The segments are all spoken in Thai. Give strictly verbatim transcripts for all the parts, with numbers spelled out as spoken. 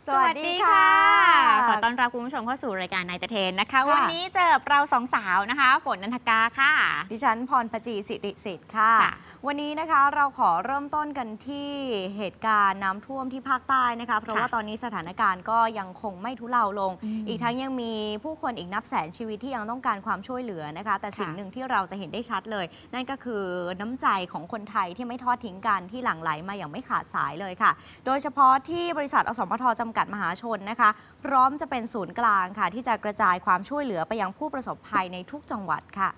สวัสดีค่ะขอต้อนรับคุณผู้ชมเข้าสู่รายการนายตะเทนนะคะวันนี้เจอเราสองสาวนะคะฝนนันทกาค่ะดิฉันพรประจีสิริสิทธิ์ค่ะวันนี้นะคะเราขอเริ่มต้นกันที่เหตุการณ์น้ำท่วมที่ภาคใต้นะคะเพราะว่าตอนนี้สถานการณ์ก็ยังคงไม่ทุเลาลง อ, อีกทั้งยังมีผู้คนอีกนับแสนชีวิตที่ยังต้องการความช่วยเหลือนะคะแต่สิ่งหนึ่งที่เราจะเห็นได้ชัดเลยนั่นก็คือน้ำใจของคนไทยที่ไม่ทอดทิ้งกันที่หลั่งไหลมาอย่างไม่ขาดสายเลยค่ะโดยเฉพาะที่บริษัทอสมทจำกัดมหาชนนะคะพร้อมจะเป็นศูนย์กลางค่ะที่จะกระจายความช่วยเหลือไปยังผู้ประสบภัยในทุกจังหวัดค่ะ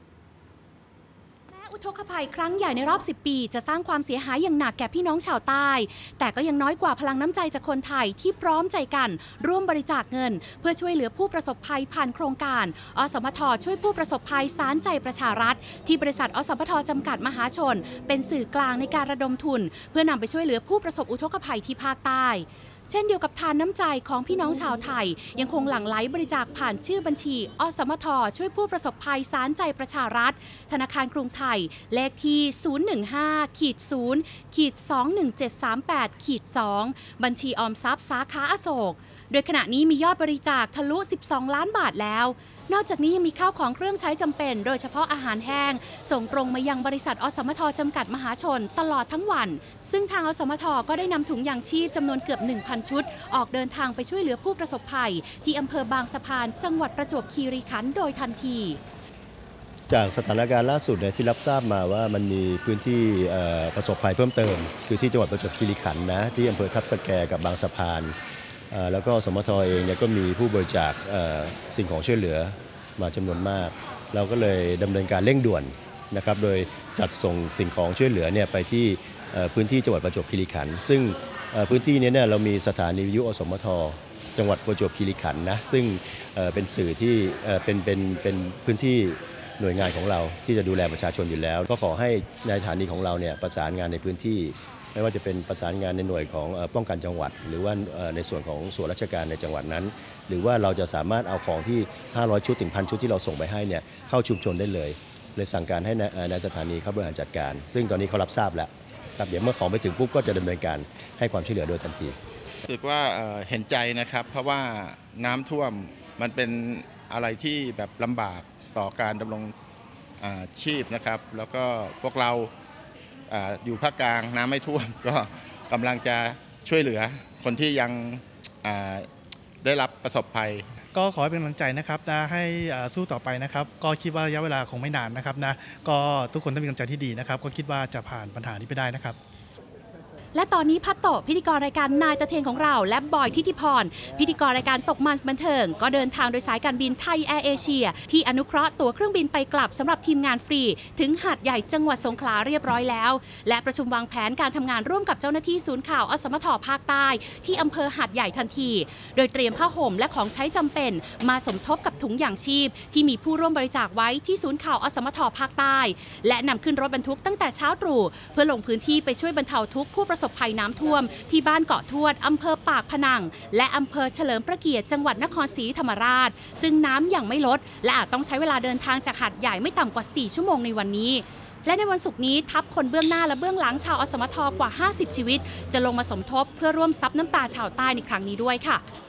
อุทกภัยครั้งใหญ่ในรอบสิบปีจะสร้างความเสียหายอย่างหนักแก่พี่น้องชาวใต้แต่ก็ยังน้อยกว่าพลังน้ำใจจากคนไทยที่พร้อมใจกันร่วมบริจาคเงินเพื่อช่วยเหลือผู้ประสบภัยผ่านโครงการอสมทช่วยผู้ประสบภัยสารใจประชารัฐที่บริษัทอสมทจำกัดมหาชนเป็นสื่อกลางในการระดมทุนเพื่อนำไปช่วยเหลือผู้ประสบอุทกภัยที่ภาคใต้เช่นเดียวกับทานน้ำใจของพี่น้องชาวไทยยังคงหลั่งไหลบริจาคผ่านชื่อบัญชีอสมทช่วยผู้ประสบภัยสารใจประชารัฐธนาคารกรุงไทยเลขที่ ศูนย์ หนึ่ง ห้า ศูนย์ สอง หนึ่ง เจ็ด สาม แปด สอง บัญชีออมทรัพย์สาขาอโศกโดยขณะนี้มียอดบริจาคทะลุสิบสองล้านบาทแล้วนอกจากนี้ยังมีข้าวของเครื่องใช้จำเป็นโดยเฉพาะอาหารแห้งส่งตรงมายังบริษัทอสมทจำกัดมหาชนตลอดทั้งวันซึ่งทางอสมทก็ได้นำถุงยางชีพจำนวนเกือบ หนึ่งพัน ชุดออกเดินทางไปช่วยเหลือผู้ประสบภัยที่อำเภอบางสะพานจังหวัดประจวบคีรีขันธ์โดยทันทีจากสถานการณ์ล่าสุดเนี่ยที่รับทราบมาว่ามันมีพื้นที่ประสบภัยเพิ่มเติมคือที่จังหวัดประจวบคีรีขันธ์นะที่อำเภอทับสแกกับบางสะพานแล้วก็อสมทเองเนี่ยก็มีผู้บริจาคสิ่งของช่วยเหลือมาจำนวนมากเราก็เลยดำเนินการเร่งด่วนนะครับโดยจัดส่งสิ่งของช่วยเหลือเนี่ยไปที่พื้นที่จังหวัดประจวบคีรีขันธ์ซึ่งพื้นที่นี้เนี่ยเรามีสถานีวิทยุอสมทจังหวัดประจวบคีรีขันธ์นะซึ่งเป็นสื่อที่เป็นเป็นเป็นพื้นที่หน่วยงานของเราที่จะดูแลประชาชนอยู่แล้วก็ขอให้ในสถานีของเราเนี่ยประสานงานในพื้นที่ไม่ว่าจะเป็นประสานงานในหน่วยของป้องกันจังหวัดหรือว่าในส่วนของส่วนราชการในจังหวัดนั้นหรือว่าเราจะสามารถเอาของที่ห้าร้อยชุดถึงพันชุดที่เราส่งไปให้เนี่ยเข้าชุมชนได้เลยเลยสั่งการให้ในสถานีเขาบริหารจัดการซึ่งตอนนี้เขารับทราบแล้วครับเดี๋ยวเมื่อของไปถึงปุ๊บก็จะดำเนินการให้ความช่วยเหลือโดยทันทีรู้สึกว่าเห็นใจนะครับเพราะว่าน้ำท่วมมันเป็นอะไรที่แบบลำบากต่อการดำรงชีพนะครับแล้วก็พวกเราอยู่ภาคกลางน้ำไม่ท่วมก็กำลังจะช่วยเหลือคนที่ยังได้รับประสบภัยก็ขอให้เป็นกำลังใจนะครับนะให้สู้ต่อไปนะครับก็คิดว่าระยะเวลาคงไม่นานนะครับนะก็ทุกคนต้องมีกำลังใจที่ดีนะครับก็คิดว่าจะผ่านปัญหานี้ไปได้นะครับและตอนนี้พัตโตะพิธีกรรายการนายตะเทนของเราและบอยทิติพรพิธีกรรายการตกมันบันเทิงก็เดินทางโดยสายการบินไทยแอร์เอเชียที่อนุเคราะห์ตั๋วเครื่องบินไปกลับสำหรับทีมงานฟรีถึงหาดใหญ่จังหวัดสงขลาเรียบร้อยแล้วและประชุมวางแผนการทำงานร่วมกับเจ้าหน้าที่ศูนย์ข่าวอสมทภาคใต้ที่อำเภอหาดใหญ่ทันทีโดยเตรียมผ้าห่มและของใช้จำเป็นมาสมทบกับถุงยางชีพที่มีผู้ร่วมบริจาคไว้ที่ศูนย์ข่าวอสมทภาคใต้และนำขึ้นรถบรรทุกตั้งแต่เช้าตรู่เพื่อลงพื้นที่ไปช่วยบรรเทาทุกข์ผู้ประสบภัยน้ำท่วมที่บ้านเกาะทวดอำเภอปากพนังและอำเภอเฉลิมพระเกียรติจังหวัดนครศรีธรรมราชซึ่งน้ำยังไม่ลดและอาจต้องใช้เวลาเดินทางจากหาดใหญ่ไม่ต่ำกว่าสี่ชั่วโมงในวันนี้และในวันศุกร์นี้ทัพคนเบื้องหน้าและเบื้องหลังชาวอสมทกว่าห้าสิบชีวิตจะลงมาสมทบเพื่อร่วมซับน้ำตาชาวใต้ในครั้งนี้ด้วยค่ะ